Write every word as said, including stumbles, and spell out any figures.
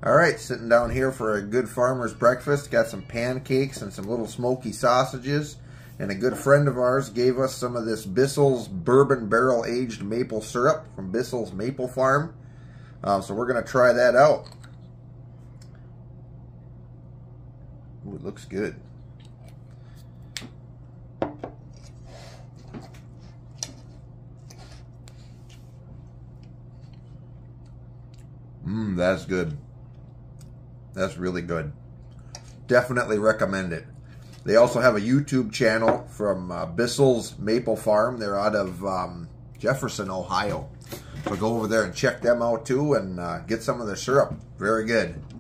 All right, sitting down here for a good farmer's breakfast. Got some pancakes and some little smoky sausages. And a good friend of ours gave us some of this Bissell's Bourbon Barrel-Aged Maple Syrup from Bissell's Maple Farm. Uh, so we're going to try that out. Ooh, it looks good. Mmm, that's good. That's really good. Definitely recommend it. They also have a YouTube channel from uh, Bissell's Maple Farm. They're out of um, Jefferson, Ohio. So go over there and check them out too and uh, get some of their syrup. Very good.